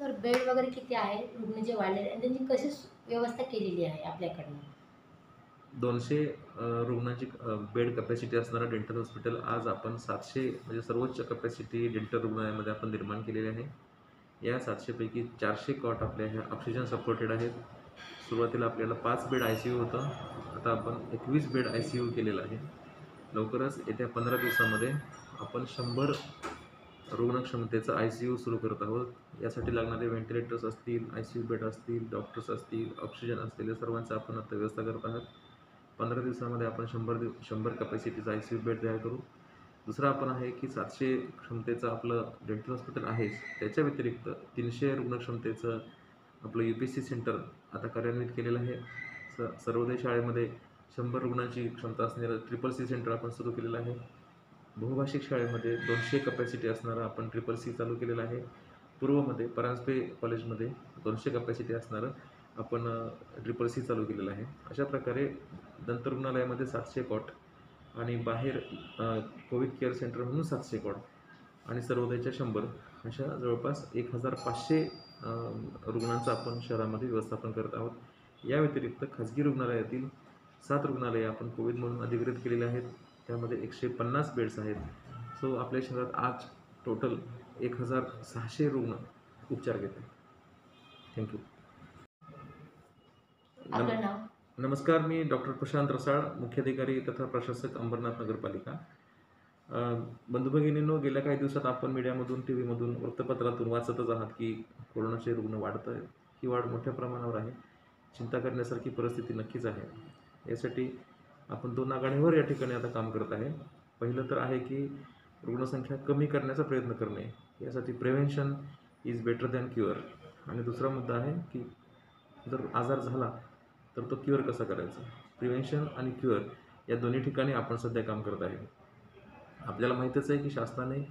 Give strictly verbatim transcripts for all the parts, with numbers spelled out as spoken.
तर बेड वगैरे किती आहे, रुग्ण जे वाढलेले आणि त्यांची कशी व्यवस्था केलेली आहे आपल्याकडनं? दोनशे अ, रुग्णांची अ, बेड कॅपॅसिटी असणारं डेंटल हॉस्पिटल आज आपण सातशे म्हणजे सर्वोच्च कॅपॅसिटी डेंटल रुग्णालयामध्ये आपण निर्माण केलेली आहे. या सातशे पैकी चारशे कॉट आपल्या ह्या ऑक्सिजन सपोर्टेड आहेत. सुरुवातीला आपल्याला पाच बेड आय सी यू होतं. आता आपण एकवीस बेड आय सी यू केलेलं आहे. लवकरच येत्या पंधरा दिवसामध्ये आपण शंभर रुग्णक्षमतेचं आय सी यू सुरू करत आहोत. यासाठी लागणारे व्हेंटिलेटर्स असतील, आय सी यू बेड असतील, डॉक्टर्स असतील, ऑक्सिजन असतील, या सर्वांची आपण आता व्यवस्था करत आहोत. पंधरा दिवसामध्ये आपण शंभर दिव शंभर कॅपॅसिटीचा आय सी यू बेड तयार करू. दुसरं आपण आहे की सातशे क्षमतेचं आपलं डेंटल हॉस्पिटल आहेच. त्याच्या व्यतिरिक्त तीनशे रुग्णक्षमतेचं आपलं यू पी सी सेंटर आता कार्यान्वित केलेलं आहे. स सर्वोदय शाळेमध्ये शंभर रुग्णांची क्षमता असणारं ट्रिपल सी सेंटर आपण सुरू केलेलं आहे. बहुभाषिक शाळेमध्ये दोनशे कॅपॅसिटी असणारं आपण ट्रिपल सी चालू केलेलं आहे. पूर्वमध्ये परांजपे कॉलेजमध्ये दोनशे कॅपॅसिटी असणारं आपण ट्रिपल सी चालू केलेलं आहे. अशा प्रकारे दंतरुग्णालयामध्ये सातशे कॉट आणि बाहेर कोविड केअर सेंटर म्हणून सातशे कॉट आणि सर्वोदयच्या शंभर अशा जवळपास एक हजार पाचशे रुग्णांचं आपण शहरामध्ये व्यवस्थापन करत आहोत. या व्यतिरिक्त खाजगी रुग्णालयातील सात रुग्णालये आपण कोविड म्हणून अधिकृत केलेले आहेत. त्यामध्ये एकशे पन्नास बेड्स आहेत. सो आपल्या शहरात आज टोटल एक हजार सहाशे रुग्ण उपचार घेत आहेत. थँक्यू. आपलं नाव? नमस्कार, मी डॉक्टर प्रशांत रसाळ, मुख्याधिकारी तथा प्रशासक अंबरनाथ नगरपालिका. बंधू भगिनींनो, गेल्या काही दिवसात आपण मीडियामधून, टी व्हीमधून, वृत्तपत्रातून वाचतच आहात की कोरोनाचे रुग्ण वाढत आहेत. ही वाढ मोठ्या प्रमाणावर आहे. चिंता करण्यासारखी परिस्थिती नक्कीच आहे. यासाठी आपण दोन आघाडीवर या ठिकाणी आता काम करत आहे. पहिलं तर आहे की रुग्णसंख्या कमी करण्याचा प्रयत्न करणे. यासाठी prevention is better than cure. आणि दुसरा मुद्दा आहे की जर आजार झाला तर तो क्युअर कसा करायचा. प्रिव्हेन्शन आणि क्युअर या दोन्ही ठिकाणी आपण सध्या काम करत आहे. आपल्याला माहीतच आहे की शासनाने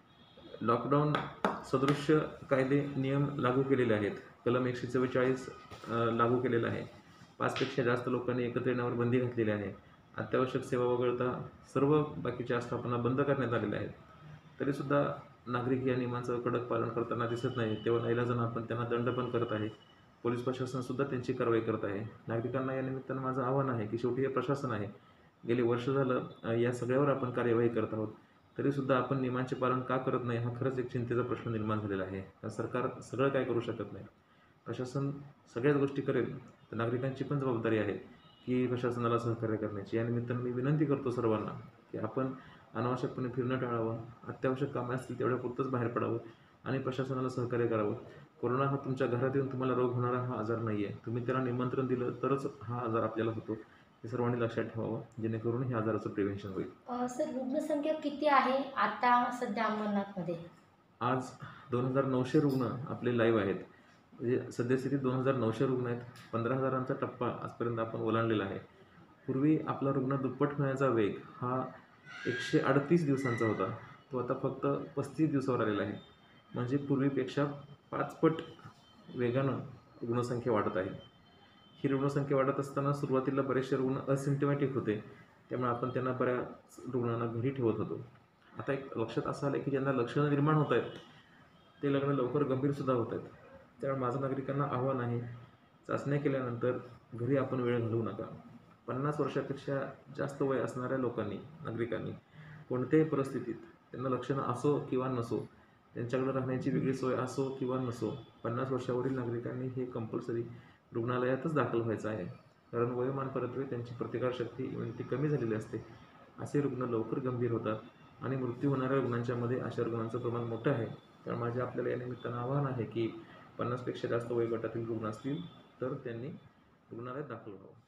लॉकडाऊन सदृश्य कायदे नियम लागू केलेले आहेत. कलम एकशे चव्वेचाळीस लागू केलेलं आहे. पाचपेक्षा जास्त लोकांनी एकत्र येण्यावर बंदी घातलेली आहे. अत्यावश्यक सेवा वगळता सर्व बाकीच्या आस्थापना बंद करण्यात आलेल्या आहेत. तरीसुद्धा नागरिक या नियमांचं कडक पालन करताना दिसत नाही. तेव्हा नाईलाजानं आपण त्यांना दंड पण करत आहे. पोलीस प्रशासनसुद्धा त्यांची कारवाई करत आहे. नागरिकांना या निमित्तानं माझं आव्हान आहे की शेवटी हे प्रशासन आहे. गेले वर्ष झालं या सगळ्यावर आपण कार्यवाही करत आहोत. तरीसुद्धा आपण नियमांचे पालन का करत नाही, हा खरंच एक चिंतेचा प्रश्न निर्माण झालेला आहे. सरकार सगळं काय करू शकत नाही. प्रशासन सगळ्याच गोष्टी करेल, तर नागरिकांची पण जबाबदारी आहे की प्रशासनाला सहकार्य करण्याची. या निमित्तानं मी विनंती करतो सर्वांना की आपण अनावश्यकपणे फिरणं टाळावं, अत्यावश्यक कामे असतील तेवढ्यापुरतंच बाहेर पडावं आणि प्रशासनाला सहकार्य करावं. कोरोना हा तुमच्या घरात येऊन तुम्हाला रोग होणारा हा आजार नाही आहे. तुम्ही त्याला निमंत्रण दिलं तरच हा आजार आपल्याला होतो. हे सर्वांनी लक्षात ठेवावं, जेणेकरून ह्या आजाराचं प्रिव्हेन्शन होईल. सर, रुग्णसंख्या किती आहे आता सध्या अंबरनाथमध्ये? आज दोन हजार नऊशे रुग्ण आपले लाईव्ह आहेत. म्हणजे सद्यस्थितीत दोन हजार नऊशे रुग्ण आहेत. पंधरा हजारांचा टप्पा आजपर्यंत आपण ओलांडलेला आहे. पूर्वी आपला रुग्ण दुप्पट होण्याचा वेग हा एकशे अडतीस दिवसांचा होता. तो आता फक्त पस्तीस दिवसावर आलेला आहे. म्हणजे पूर्वीपेक्षा पाच पट वेगानं रुग्णसंख्या वाढत आहे. ही रुग्णसंख्या वाढत असताना सुरुवातीला बरेचसे रुग्ण असिम्प्टमॅटिक होते. त्यामुळे आपण त्यांना बऱ्याच रुग्णांना घरी ठेवत होतो. आता एक लक्षात असं आलं की ज्यांना लक्षणं निर्माण होत आहेत ते लग्न लवकर गंभीरसुद्धा होत आहेत. त्यामुळे माझं नागरिकांना आव्हान आहे, चाचण्या केल्यानंतर घरी आपण वेळ घालवू नका. पन्नास वर्षापेक्षा जास्त वय असणाऱ्या लोकांनी, नागरिकांनी कोणत्याही परिस्थितीत त्यांना लक्षणं असो किंवा नसो, त्यांच्याकडे राहण्याची वेगळी सोय असो किंवा नसो, पन्नास वर्षावरील नागरिकांनी हे कंपल्सरी रुग्णालयातच दाखल व्हायचं आहे. कारण वयोमान परत्वे त्यांची प्रतिकारशक्ती इम्युनिटी कमी झालेली असते. असे रुग्ण लवकर गंभीर होतात आणि मृत्यू होणाऱ्या रुग्णांच्यामध्ये अशा रुग्णांचं प्रमाण मोठं आहे. त्यामुळे माझे आपल्याला या निमित्तानं आव्हान आहे की पन्नासपेक्षा जास्त वयोगटातील रुग्ण असतील तर त्यांनी रुग्णालयात दाखल व्हावं.